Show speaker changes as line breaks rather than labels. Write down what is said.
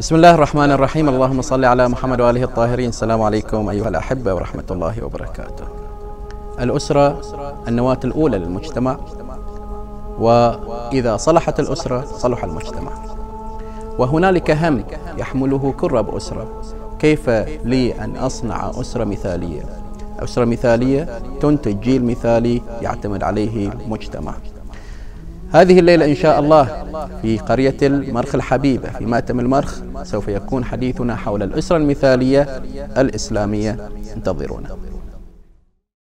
بسم الله الرحمن الرحيم. اللهم صل على محمد وآله الطاهرين. السلام عليكم أيها الأحبة ورحمة الله وبركاته. الأسرة النواة الأولى للمجتمع، وإذا صلحت الأسرة صلح المجتمع. وهنالك هم يحمله كل رب أسرة: كيف لي أن أصنع أسرة مثالية، أسرة مثالية تنتج جيل مثالي يعتمد عليه المجتمع. هذه الليلة إن شاء الله في قرية المرخ الحبيبة في مأتم المرخ سوف يكون حديثنا حول الأسرة المثالية الإسلامية. انتظرونا.